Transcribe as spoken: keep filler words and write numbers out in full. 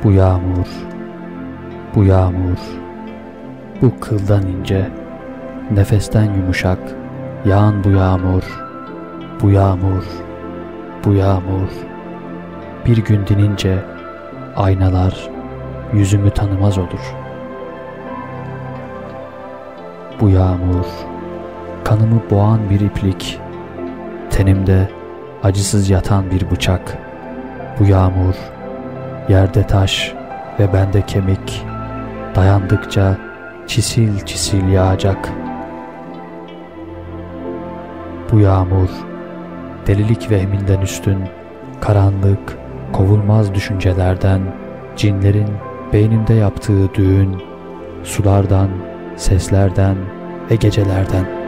Bu yağmur, bu yağmur, bu kıldan ince, nefesten yumuşak, yağan bu yağmur, bu yağmur, bu yağmur. Bir gün dinince aynalar yüzümü tanımaz olur. Bu yağmur, kanımı boğan bir iplik, tenimde acısız yatan bir bıçak. Bu yağmur, yerde taş ve bende kemik, dayandıkça çisil çisil yağacak. Bu yağmur, delilik vehminden üstün, karanlık, kovulmaz düşüncelerden, cinlerin beynimde yaptığı düğün, sulardan, seslerden ve gecelerden.